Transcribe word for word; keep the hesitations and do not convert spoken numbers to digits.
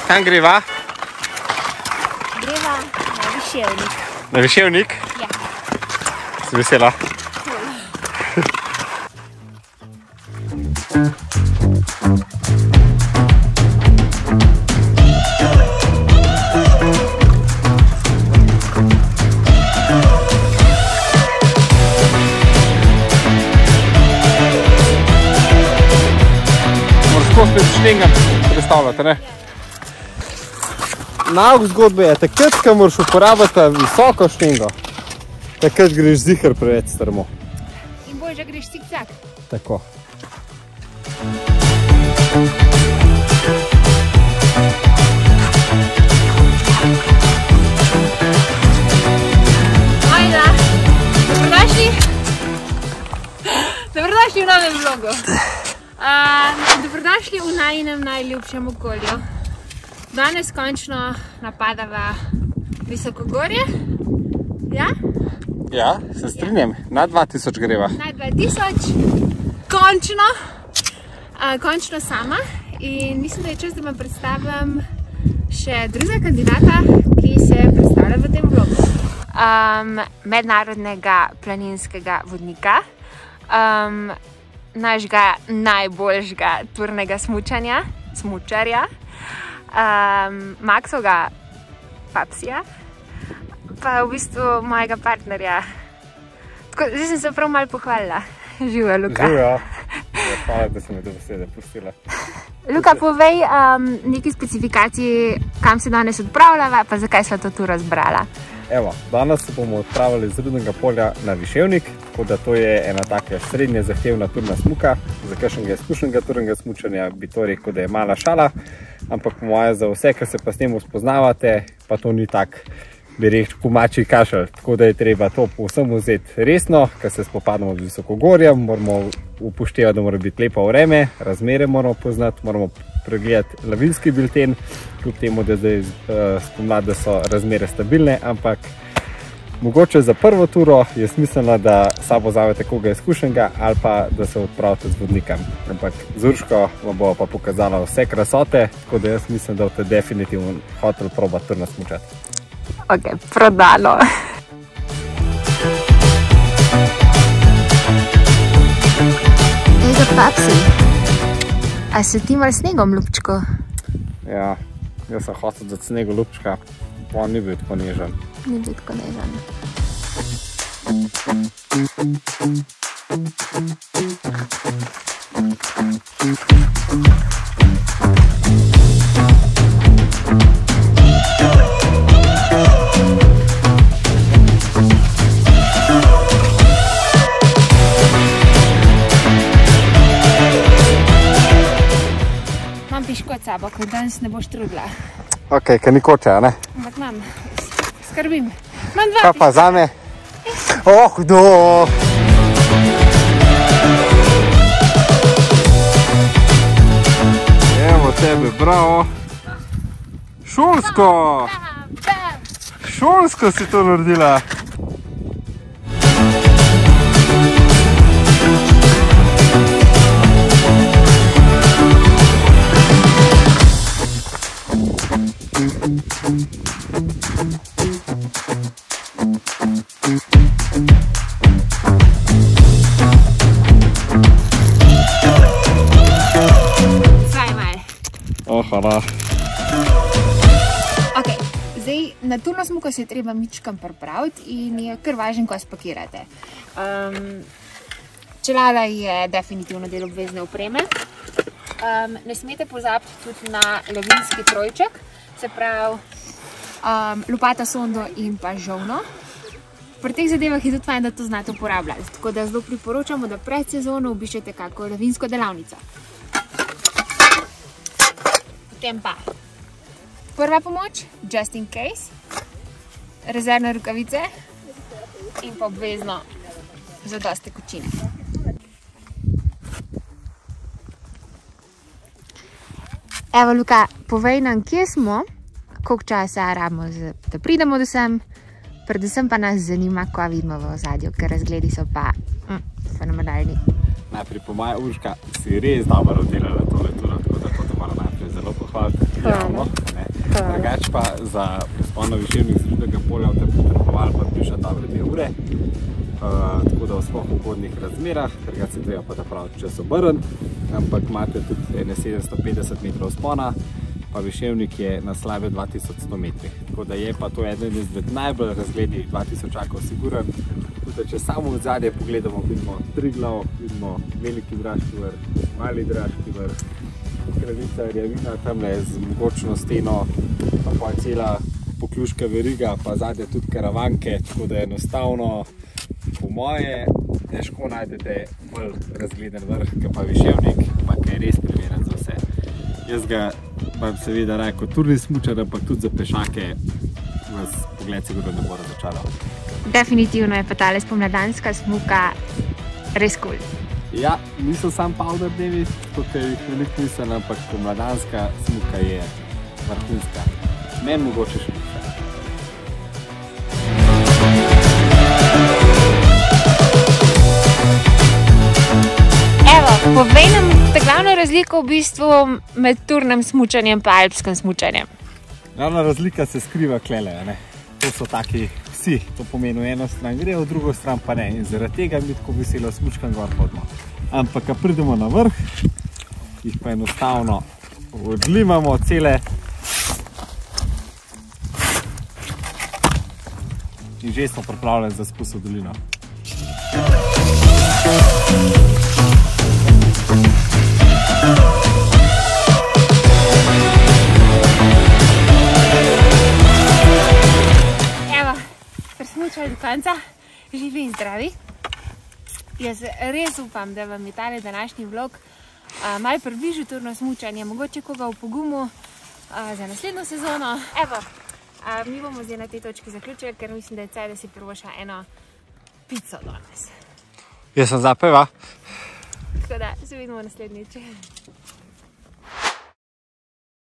Kam greva? Greva na Viševnik. Na Viševnik? Ja. Si vesela? Spet štengam predstavljate, ne? Nauk zgodbe je takrat, ko moraš uporabiti visoko štengo. Takrat greš ziher preveč strmo. In bolj, že greš cik-cak. Tako. Ajda, dobrodošli. Dobrodošli v novem vlogu. Uh, dobrodošli v najinem najljubšem okolju. Danes končno napadava visokogorje. Ja? Ja, se strinjam. Na dva tisoč greva. Na dva tisoč. Končno. Uh, končno sama. In mislim, da je čas, da vam predstavim še drugega kandidata, ki se predstavlja v tem vlogu. Um, mednarodnega planinskega vodnika. Um, našega najboljšega turnega smučanja, smučarja, um, Maxovega Papsija, pa v bistvu mojega partnerja. Tako, zdaj sem se prav malo pohvalila. Živijo, Luka. Živijo. Hvala, da sem me do besede pustila. Luka, povej um, nekaj specifikacij, kam se danes odpravljava, pa zakaj sva to turo zbrala. Evo, danes se bomo odpravili z Rudnega polja na Viševnik, tako da to je ena taka srednje zahtevna turna smuka. Za kakšnega izkušenega turnega smučanja bi to rekel, da je mala šala, ampak po moje za vse, ki se pa s tem spoznavate, pa to ni tak, bi rekel, mačji kašelj. Tako da je treba to povsem vzeti resno, ker se spopadamo z visokogorjem, moramo upoštevati, da mora biti lepo vreme, razmere moramo poznati, moramo pregledati lavinski bilten, kljub temu, da zdaj spomladi, da so razmere stabilne, ampak mogoče za prvo turo je smiselno, da sabo vzamete koga izkušenega ali pa da se odpravite z vodnikom. Ampak z Urško vam bo pa pokazala vse krasote, tako da jaz mislim, da boste definitivno hoteli probati turno smučati. Ok, prodalo. Ega Papsi, a se ti malo snegom, Ljubčko? Ja, jaz sem hotel dati snegu Ljubčka, pa on ni bil tako nežen. Ni bil tako nežen. Imam piškot sabo, ko danes ne boš trudila. Ok, ker ni koče, ne? Ampak imam, skrbim. Imam dva Kaj pa zame? Oh, no! Evo tebe, bravo! Šolsko! Šolsko si to naredila! Oh, hvala. Ok, zdaj na turno smuko se je treba mičkam pripraviti in je kar važno, ko spakirate. Um, čelada je definitivno del obvezne opreme. Um, ne smete pozabiti tudi na lavinski trojček, se pravi um, lopata, sondo in pa žolno. Pri teh zadevah je tudi fajn, da to znate uporabljati, tako da zelo priporočamo, da pred sezono obiščete kako lavinsko delavnico. Potem pa prva pomoč, just in case, rezervne rokavice in pa obvezno zadosti tekočine. Evo, Luka, povej nam, kje smo, koliko časa rabimo, da pridemo do sem, predvsem pa nas zanima, ko vidimo v ozadju, ker razgledi so pa mm, fenomenalni. Najprej po moja Urška si res dobro oddelala tole turo, tako da to te moram najprej zelo pohvaliti. Javno, pa za vzpon na viševnik z Rudnega polja boste potrebovali približno dobre dve ure. Uh, tako da v sploh ugodnih razmerah, ker ga se treba pa da pravi čas obrniti, ampak imate tudi ene sedemsto petdeset metrov vzpona, pa viševnik je na slabe dva tisoč sto metrih. Tako da je pa to eden izmed najbolj razglednih dva tisočakov siguren. Tudi če samo v zadnje pogledamo, vidimo Triglav, vidimo Veliki Draški vrh, Mali Draški vrh, Kraljica Rjavina, tamle z mogočno steno, pa pa cela Pokljuška veriga, pa zadnje tudi Karavanke, tako da je enostavno po moje težko najdete bolj razgleden vrh, ki pa viševnik, pa ki je res primeren za vse. Jaz ga imam seveda raje kot turni smučar, ampak tudi za pešake vas pogled sigurno ne bo razočaral. Definitivno je pa tale spomladanska smuka res kul. Ja, niso sam powder dnevi, kot je jih veliko misel, ampak spomladanska smuka je vrhunska. Meni mogoče še vse. Evo, povej nam ta glavno razliko v bistvu med turnem smučanjem pa alpskim smučanjem. Glavna razlika se skriva klele, ne? To so taki vsi, to pomeni v eno stran gre, v drugo stran pa ne. In zaradi tega mi tako veselo smučkam gor podmo. Ampak, ko pridemo na vrh, jih pa enostavno odlimamo cele in že smo pripravljeni za spust v dolino. Evo, presmučali do konca, živi in zdravi. Jaz res upam, da vam je tale današnji vlog malo približil turno smučanje, mogoče koga v pogumu za naslednjo sezono. Evo, mi bomo zdaj na tej točki zaključili, ker mislim, da je caj, da si prvoša eno pico danes. Jaz sem zapeva. Tako da, se vidimo naslednjič.